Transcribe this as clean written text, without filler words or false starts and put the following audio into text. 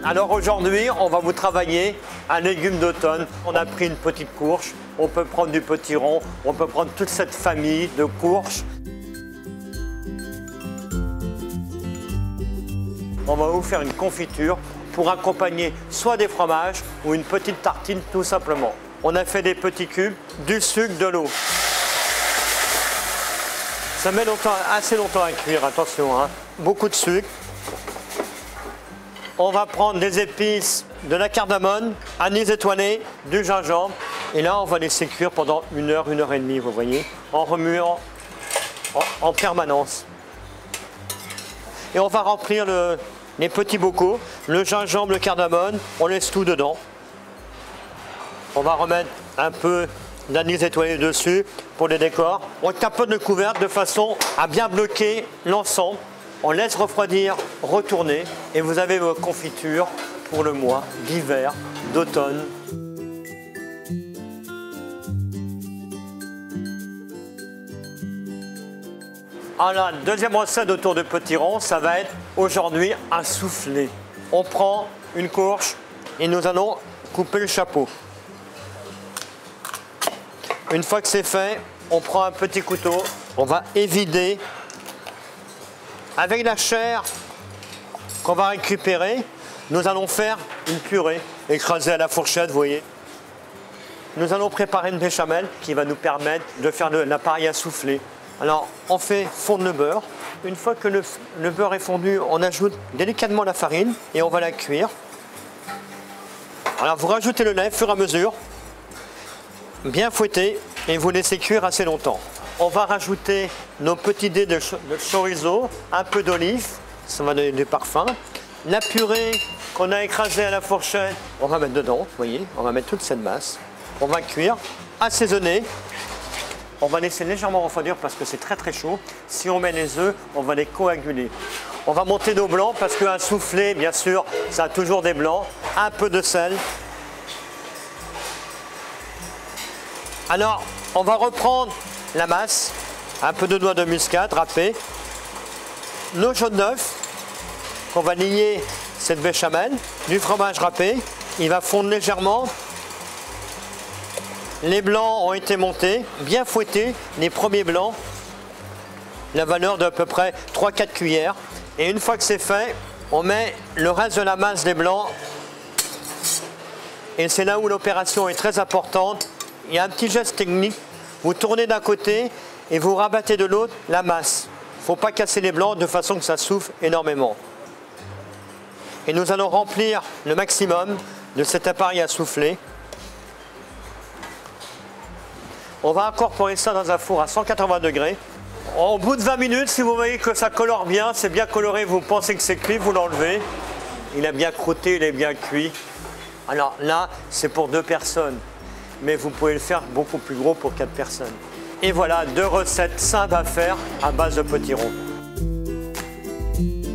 Alors aujourd'hui, on va vous travailler un légume d'automne. On a pris une petite courge, on peut prendre du potiron, on peut prendre toute cette famille de courges. On va vous faire une confiture pour accompagner soit des fromages ou une petite tartine tout simplement. On a fait des petits cubes, du sucre, de l'eau. Ça met assez longtemps à cuire, attention, hein. Beaucoup de sucre. On va prendre des épices, de la cardamome, anis étoilé, du gingembre. Et là, on va laisser cuire pendant 1 heure, 1 heure et demie, vous voyez, en remuant en permanence. Et on va remplir les petits bocaux, le gingembre, le cardamome, on laisse tout dedans. On va remettre un peu d'anis étoilé dessus pour les décors. On tapote le couvercle de façon à bien bloquer l'ensemble. On laisse refroidir, retourner et vous avez vos confitures pour le mois d'hiver, d'automne. Alors, la deuxième recette autour de potiron, ça va être aujourd'hui un soufflé. On prend une courge et nous allons couper le chapeau. Une fois que c'est fait, on prend un petit couteau, on va évider. Avec la chair qu'on va récupérer, nous allons faire une purée écrasée à la fourchette, vous voyez. Nous allons préparer une béchamel qui va nous permettre de faire l'appareil à souffler. Alors, on fait fondre le beurre. Une fois que le beurre est fondu, on ajoute délicatement la farine et on va la cuire. Alors, vous rajoutez le lait au fur et à mesure, bien fouetté, et vous laissez cuire assez longtemps. On va rajouter nos petits dés de chorizo, un peu d'olive, ça va donner du parfum. La purée qu'on a écrasée à la fourchette, on va mettre dedans, vous voyez, on va mettre toute cette masse. On va cuire, assaisonner. On va laisser légèrement refroidir parce que c'est très très chaud. Si on met les œufs, on va les coaguler. On va monter nos blancs parce qu'un soufflé, bien sûr, ça a toujours des blancs. Un peu de sel. Alors, on va reprendre la masse, un peu de noix de muscade râpée, nos jaunes d'œufs, qu'on va lier cette béchamel, du fromage râpé, il va fondre légèrement. Les blancs ont été montés, bien fouettés, les premiers blancs, la valeur d'à peu près 3-4 cuillères. Et une fois que c'est fait, on met le reste de la masse des blancs. Et c'est là où l'opération est très importante. Il y a un petit geste technique. Vous tournez d'un côté et vous rabattez de l'autre la masse. Il ne faut pas casser les blancs de façon que ça souffle énormément. Et nous allons remplir le maximum de cet appareil à souffler. On va incorporer ça dans un four à 180 degrés. Au bout de 20 minutes, si vous voyez que ça colore bien, c'est bien coloré, vous pensez que c'est cuit, vous l'enlevez. Il a bien croûté, il est bien cuit. Alors là, c'est pour 2 personnes. Mais vous pouvez le faire beaucoup plus gros pour 4 personnes. Et voilà, 2 recettes simples à faire à base de potiron.